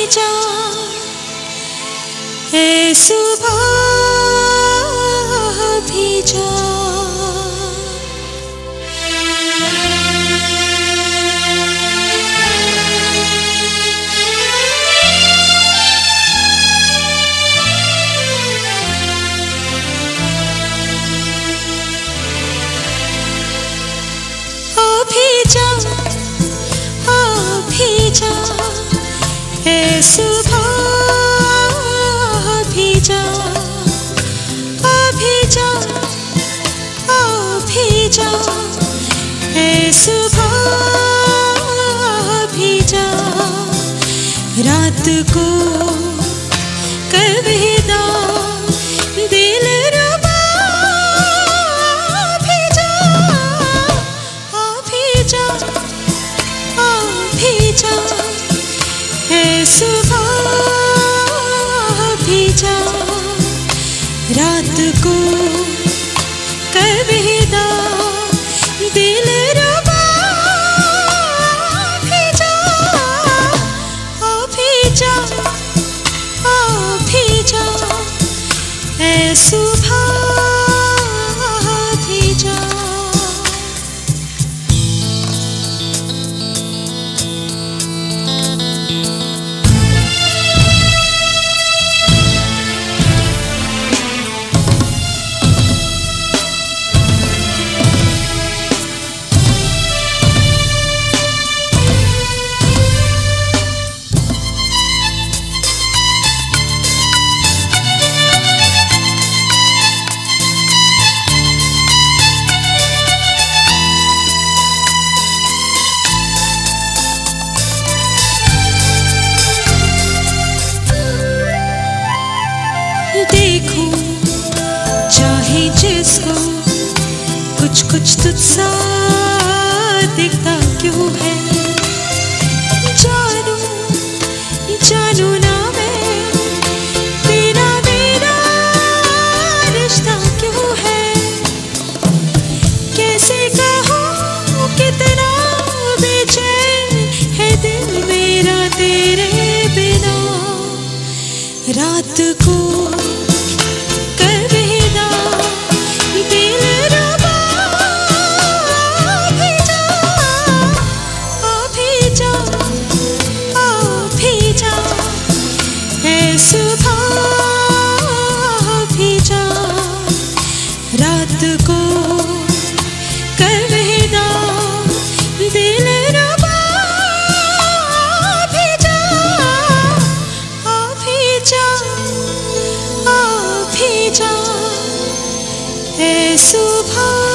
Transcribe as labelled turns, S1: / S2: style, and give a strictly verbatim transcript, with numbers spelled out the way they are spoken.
S1: जा ए सुबह भी जा। ए सुबह भी जा, अभी जा, अभी जा, ए सुबह भी जा। रात को कविता दिल रुबा भी जा, अभी जा, अभी जा, ए सुबह भी जा। रात को कविता दिल रुबा भी जा, अभी जा, अभी जा, ए सुबह भी जा। देखो चाहे जिसको कुछ कुछ तुझसा दिखता क्यों है। जानू जानू ना मैं तेरा मेरा रिश्ता क्यों है। कैसे कहूँ कितना बेचैन है दिल मेरा तेरे बिना। रात को सुबह भी जा, रात को कविता दिल रुबा भी जा, अभी जा, अभी जा, ए सुबह।